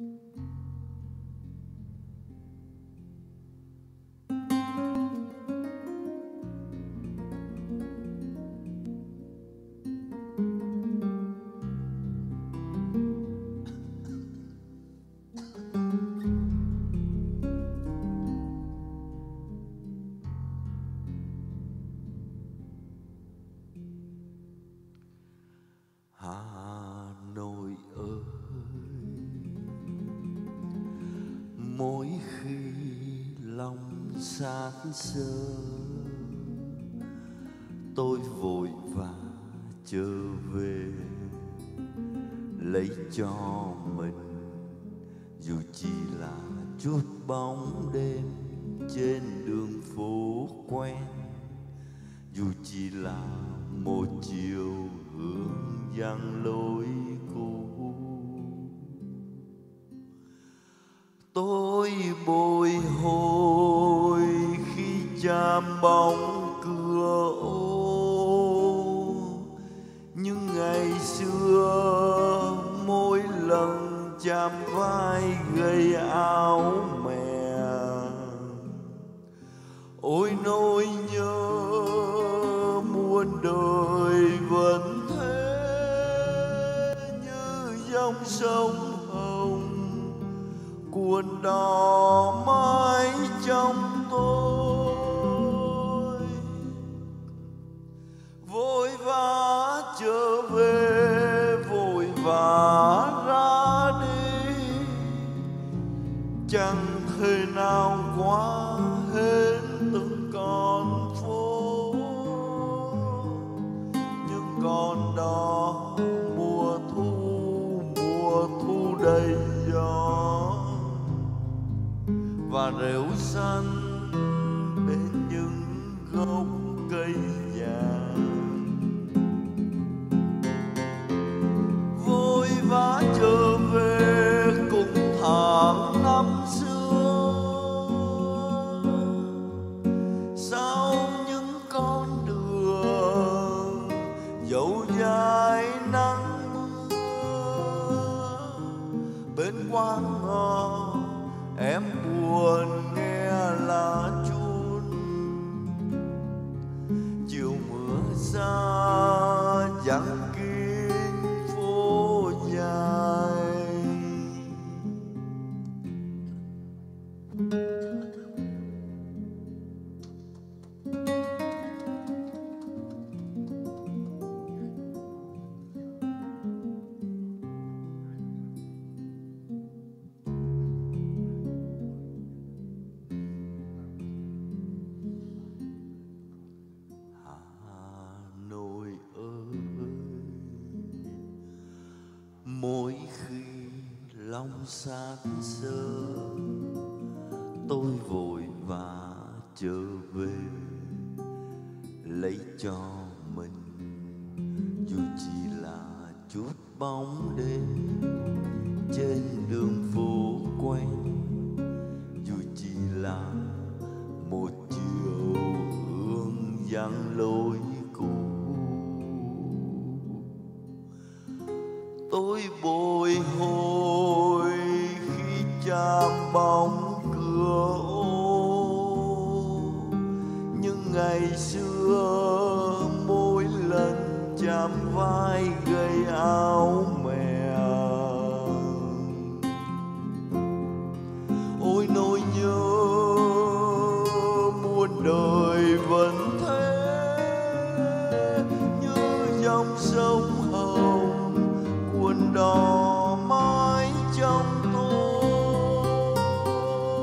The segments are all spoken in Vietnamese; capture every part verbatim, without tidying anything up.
Hà Nội ơi, mỗi khi lòng xác xơ, tôi vội vã trở về lấy cho mình dù chỉ là chút bóng đêm trên đường phố quen, dù chỉ là một chiều hướng dang lối cũ. Tôi bồi hồi khi chạm bóng cửa ô, nhưng ngày xưa mỗi lần chạm vai gầy áo mẹ, ôi nỗi nhớ muôn đời vẫn thế như dòng sông Hồng cuồn đỏ mãi trong tôi. Vội vã trở về, vội vã ra đi, chẳng thể nào qua hết từng con phố. Nhưng còn đó mùa thu, mùa thu đầy gió và rêu xanh bên những gốc cây nhài. Vội vã trở về cùng tháng năm xưa, sau những con đường dẫu dài nắng mưa. Bên quán ngò em buồn nghe lá chuông, chiều mưa xa vắng kín phố dài. Mỗi khi lòng xác xơ, tôi vội vã trở về lấy cho mình dù chỉ là chút bóng đêm trên đường phố quen, dù chỉ là một chiều hướng dang lối cũ. Tôi bồi hồi khi chạm bóng cửa ô, nhưng ngày xưa mỗi lần chạm vai gầy áo mẹ, ôi nỗi nhớ muôn đời vẫn thế như dòng sông Hồng cuồn đỏ mãi trong tôi.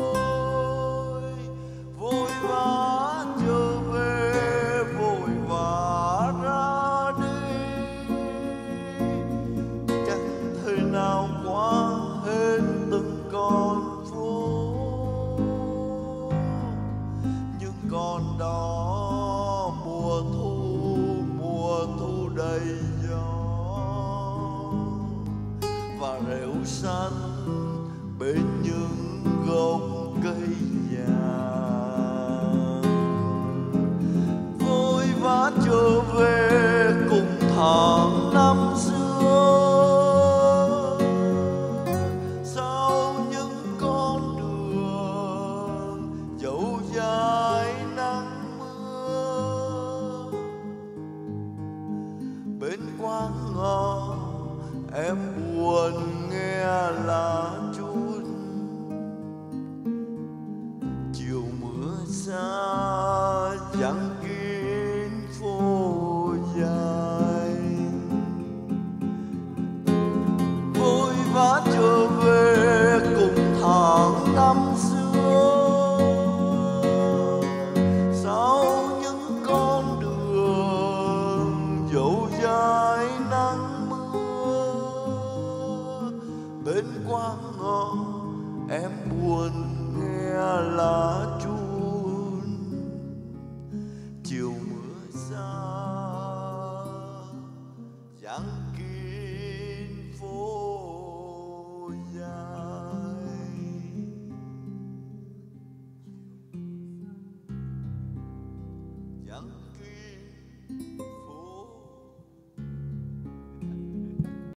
vắng ngõ, em buồn nghe lá chuông chiều mưa xa giăng kín phố dài. Giăng kín